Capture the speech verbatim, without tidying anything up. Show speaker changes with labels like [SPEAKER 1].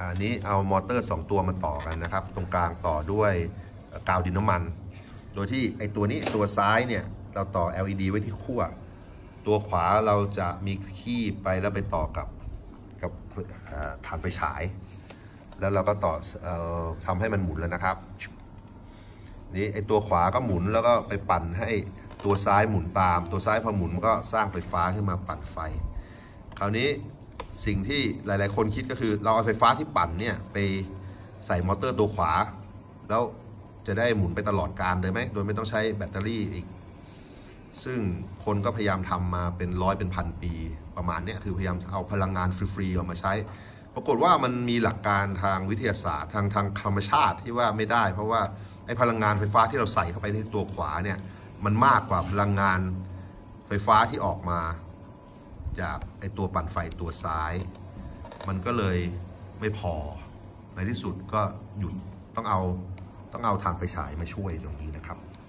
[SPEAKER 1] อันนี้เอามอเตอร์สองตัวมาต่อกันนะครับตรงกลางต่อด้วยกาวดินน้ำมันโดยที่ไอตัวนี้ตัวซ้ายเนี่ยเราต่อ แอล อี ดี ไว้ที่ขั้วตัวขวาเราจะมีคีบไปแล้วไปต่อกับกับฐานไฟฉายแล้วเราก็ต่อเอ่อทำให้มันหมุนแล้วนะครับนี่ไอตัวขวาก็หมุนแล้วก็ไปปั่นให้ตัวซ้ายหมุนตามตัวซ้ายพอหมุนมันก็สร้างไฟฟ้าขึ้นมาปั่นไฟคราวนี้สิ่งที่หลายๆคนคิดก็คือเราเอาไฟฟ้าที่ปั่นเนี่ยไปใส่มอเตอร์ตัวขวาแล้วจะได้หมุนไปตลอดกาลเลยไหมโดยไม่ต้องใช้แบตเตอรี่อีกซึ่งคนก็พยายามทำมาเป็นร้อยเป็นพันปีประมาณนี้คือพยายามเอาพลังงานฟรีๆออกมาใช้ปรากฏว่ามันมีหลักการทางวิทยาศาสตร์ทางทางธรรมชาติที่ว่าไม่ได้เพราะว่าไอ้พลังงานไฟฟ้าที่เราใส่เข้าไปในตัวขวาเนี่ยมันมากกว่าพลังงานไฟฟ้าที่ออกมาจากไอ้ตัวปั่นไฟตัวซ้ายมันก็เลยไม่พอในที่สุดก็หยุดต้องเอาต้องเอาทางไฟฉายมาช่วยตรงนี้นะครับ